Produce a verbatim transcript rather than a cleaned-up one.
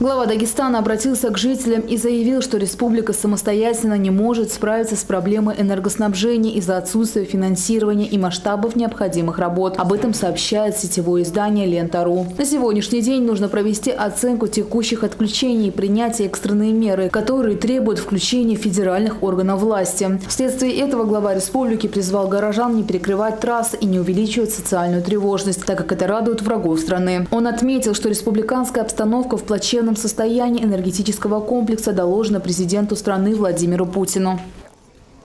Глава Дагестана обратился к жителям и заявил, что республика самостоятельно не может справиться с проблемой энергоснабжения из-за отсутствия финансирования и масштабов необходимых работ. Об этом сообщает сетевое издание «Лента.ру». На сегодняшний день нужно провести оценку текущих отключений и принять экстренные меры, которые требуют включения федеральных органов власти. Вследствие этого глава республики призвал горожан не перекрывать трассы и не увеличивать социальную тревожность, так как это радует врагов страны. Он отметил, что республиканская обстановка в плачевном состоянии энергетического комплекса доложено президенту страны Владимиру Путину.